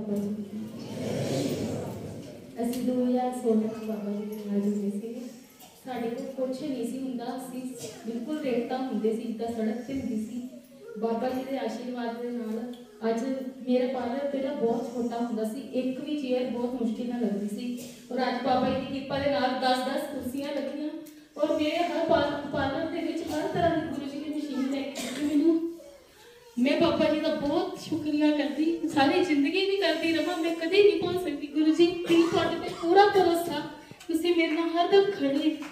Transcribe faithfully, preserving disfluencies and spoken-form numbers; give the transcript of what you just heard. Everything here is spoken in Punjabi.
बाबा जी ਅਸੀਂ दो हज़ार सोलह में बाबा जी ਦੇ ਨਾਲ ਜੁੜੇ ਸੀ। ਸਾਡੇ ਕੋਲ ਕੁਛ ਨਹੀਂ ਸੀ ਹੁੰਦਾ, ਅਸੀਂ ਬਿਲਕੁਲ ਰੇਤਾ ਹੁੰਦੇ ਸੀ, ਜਿੱਦਾਂ ਸੜਕ ਤੇ ਹੁੰਦੀ ਸੀ। ਬਾਬਾ ਜੀ ਦੇ ਆਸ਼ੀਰਵਾਦ ਦੇ ਨਾਲ ਅੱਜ ਮੇਰਾ ਪਾਰਲਰ ਪਹਿਲਾਂ ਬਹੁਤ ਛੋਟਾ ਹੁੰਦਾ ਸੀ, ਇੱਕ ਵੀ ਚੇਅਰ ਬਹੁਤ ਮੁਸ਼ਕਿਲ ਨਾਲ ਲੱਗਦੀ ਸੀ, ਔਰ ਅੱਜ ਬਾਬਾ ਜੀ ਦੀ ਕਿਰਪਾ ਦੇ ਨਾਲ दस दस ਕੁਰਸੀਆਂ ਲੱਗੀਆਂ, ਔਰ ਮੇਰੇ ਹਰ ਪਾਰਲਰ ਦੇ ਵਿੱਚ ਹਰ ਤਰ੍ਹਾਂ ਦੀ ਗੁਰੂ ਜੀ ਦੀ ਮਸ਼ੀਨ ਲੈ ਕੇ ਦਿੱਤੀ ਮੈਨੂੰ। मैं बाबा जी का बहुत शुक्रिया करती, सारी जिंदगी भी करती रहा, मैं कभी नहीं भूल सकती। गुरु जी मेरी तुहाडे ते पूरा भरोसा, तुसीं मेरे नाल हरदम खड़े।